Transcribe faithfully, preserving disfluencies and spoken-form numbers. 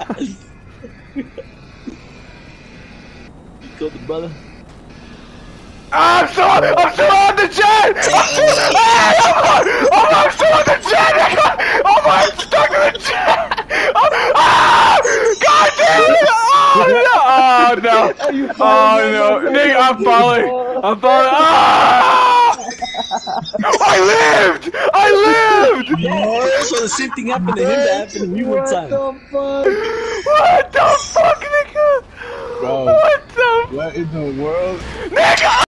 You killed the brother. I'm still, I'm still on the jet! I'm still, hey, I'm, on, I'm, I'm still on the jet! Oh my, I'm stuck in the jet! Oh, ah! God damn it! Oh no! Oh no! Oh no! Nigga, I'm falling! I'm falling! Ah! I lived! I lived! Yeah, so the same thing happened to him that happened to me one time. What the fuck? What the fuck, nigga? Bro, What the? what in the world? Nigga!